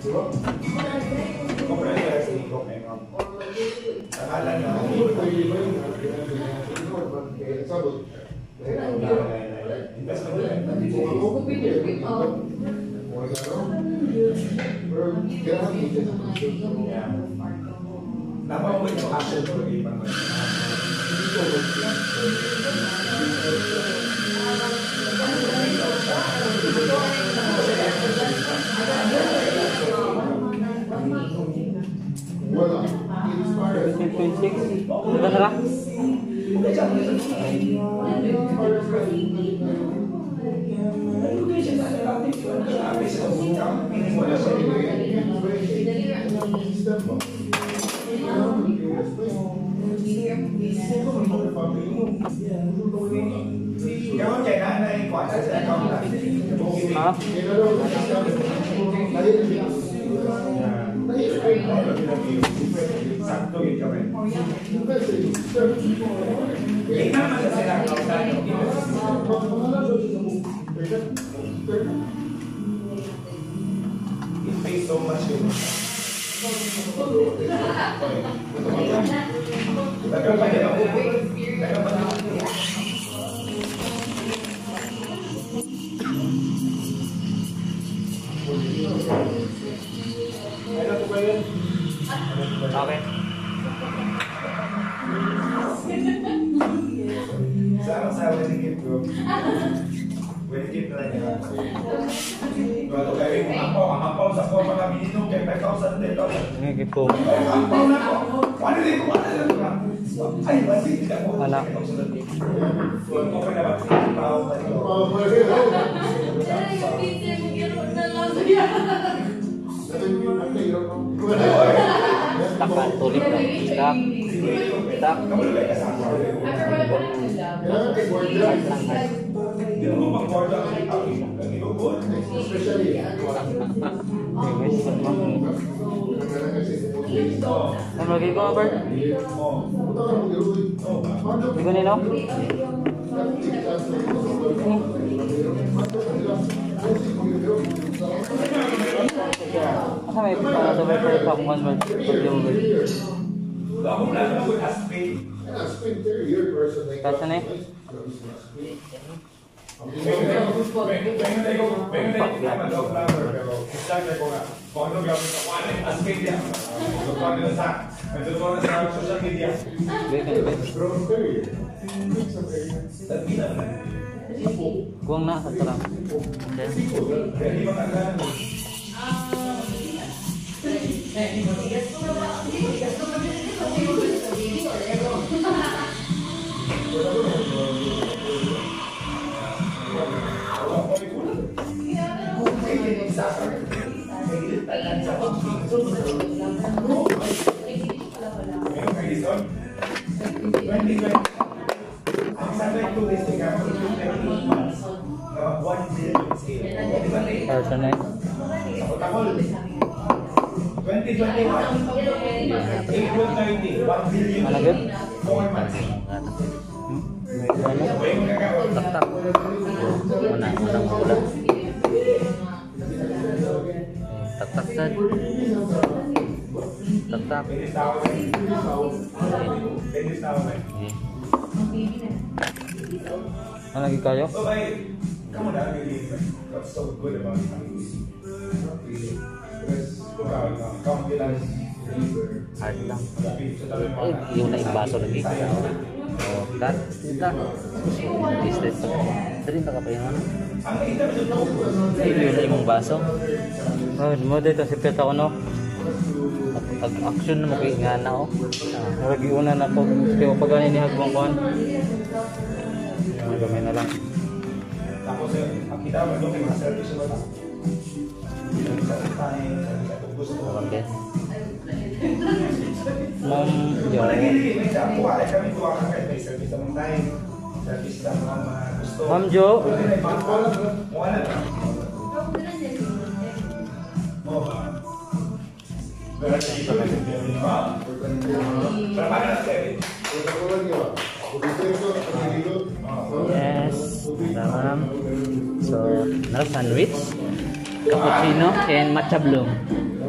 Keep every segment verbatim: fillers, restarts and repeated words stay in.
Akala na. Dapat mo yung action ko ibang eighteen point six. Udah serah. Kamu jangan naik kuasa saya kamu lah. Hah? Sakto gitu kan. Ini nama saya kalau saya it pays so much. Tagal pa din ako. Tagal pa din ako. Ano to ba yun? Okay. Sama sa wedding gift ko. Wedding gift na lang yan. Bago kayo yung ampaw, ang ampaw sa ko mga minino kay five thousand ten dollars. Ini gitu. Ampaw na ko. Ano din ko? Ano din ko? Ay, basi ka ko. Anak. Okay na ba? Ampaw na ko. Takan tulip dah. Tak. Tak. Ano lagi ko, Albert? Hindi ko nino? Asa may uh, survivor pa kung ano mag-deal. Kasa na eh? Kuang na sa terang. Person eh? twenty twenty-one, April thirty, one billion. Mana good? Four months. Tak tak. Mana mana pula? Tak tak saja. Tak tak. Mana lagi kayo? Kamu dah really got so good about it. Kamu bilang Hard lang. Eh, yung naibaso lagi. Oh, cut. Kita. Business. Dari tak apa yang mana? Ini yung imong baso. Oh, mo dito si Peta ko no. Ag-action mo kay nga na oh. Ah, lagi una na ko kay pagani ni hagbang kon. Yung gamay na lang. Tapos kita mo kay mga service mo ta. Okay. Mom, yo. Mom Jo. Yes, dalam. So, another sandwich, cappuccino, and matcha bloom.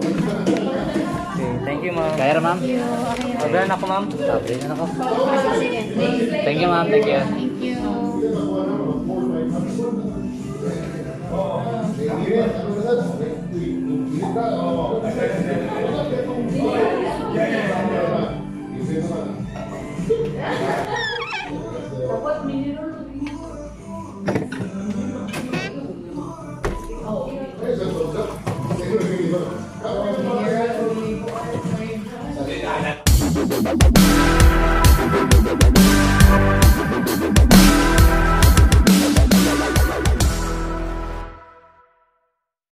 you, ma'am. Kaya ma'am? Thank you. Okay na. Order na ako, ma'am. Sabi na ako. Sige. Thank you ma'am, thank you. Thank you. Salita na.